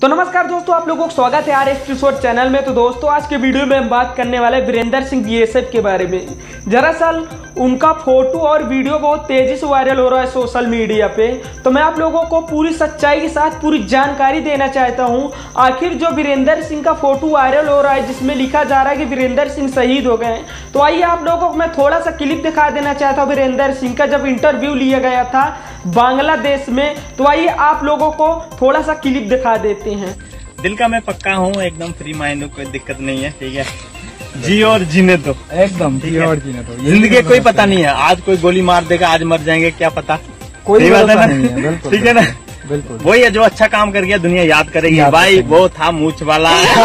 तो नमस्कार दोस्तों, आप लोगों को स्वागत है RS शॉर्ट चैनल में। तो दोस्तों आज के वीडियो में हम बात करने वाले वीरेंद्र सिंह BSF के बारे में। दरअसल उनका फोटो और वीडियो बहुत तेजी से वायरल हो रहा है सोशल मीडिया पे। तो मैं आप लोगों को पूरी सच्चाई के साथ पूरी जानकारी देना चाहता हूं। आखिर जो वीरेंद्र सिंह का फोटो वायरल हो रहा है जिसमें लिखा जा रहा है कि वीरेंद्र सिंह शहीद हो गए, तो आइए आप लोगों को मैं थोड़ा सा क्लिप दिखा देना चाहता हूँ वीरेंद्र सिंह का, जब इंटरव्यू लिया गया था बांग्लादेश में। तो आइए आप लोगों को थोड़ा सा क्लिप दिखा देते हैं। दिल का मैं पक्का हूँ, एकदम फ्री माइंड हूँ, कोई दिक्कत नहीं है। ठीक है, जी और जीने दो, एकदम जी और जीने दो। जिंदगी कोई पता नहीं है, आज कोई गोली मार देगा, आज मर जाएंगे, क्या पता। कोई बात नहीं है, ठीक है ना। बिल्कुल वही है जो अच्छा काम कर गया, दुनिया याद करेगी। भाई वो था मूछ वाला।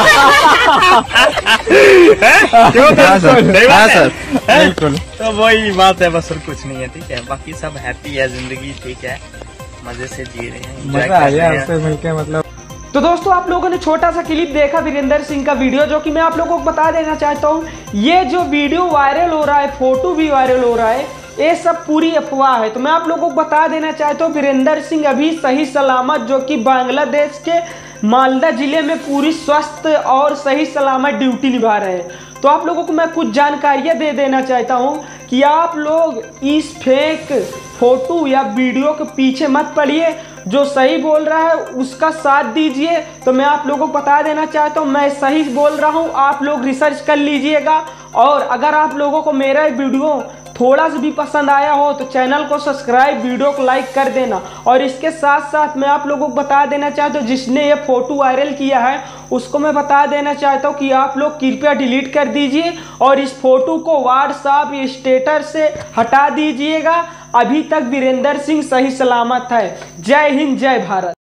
क्यों सर? बिल्कुल, तो वही बात है, बस और कुछ नहीं है। ठीक है, बाकी सब हैप्पी है जिंदगी, ठीक है, मजे से जी रहे हैं, मजा आ गया आपसे मिलके। मतलब तो दोस्तों आप लोगों ने छोटा सा क्लिप देखा वीरेंद्र सिंह का वीडियो, जो कि मैं आप लोगों को बता देना चाहता हूँ, ये जो वीडियो वायरल हो रहा है, फोटो भी वायरल हो रहा है, ये सब पूरी अफवाह है। तो मैं आप लोगों को बता देना चाहता हूँ वीरेंद्र सिंह अभी सही सलामत, जो कि बांग्लादेश के मालदा जिले में पूरी स्वस्थ और सही सलामत ड्यूटी निभा रहे हैं। तो आप लोगों को मैं कुछ जानकारियां दे देना चाहता हूं कि आप लोग इस फेक फोटो या वीडियो के पीछे मत पड़िए। जो सही बोल रहा है उसका साथ दीजिए। तो मैं आप लोगों को बता देना चाहता हूं, मैं सही बोल रहा हूं, आप लोग रिसर्च कर लीजिएगा। और अगर आप लोगों को मेरा वीडियो थोड़ा सा भी पसंद आया हो तो चैनल को सब्सक्राइब, वीडियो को लाइक कर देना। और इसके साथ साथ मैं आप लोगों को बता देना चाहता हूँ, जिसने ये फोटो वायरल किया है उसको मैं बता देना चाहता हूँ कि आप लोग कृपया डिलीट कर दीजिए और इस फोटो को व्हाट्सएप या स्टेटस से हटा दीजिएगा। अभी तक वीरेंद्र सिंह सही सलामत है। जय हिंद, जय भारत।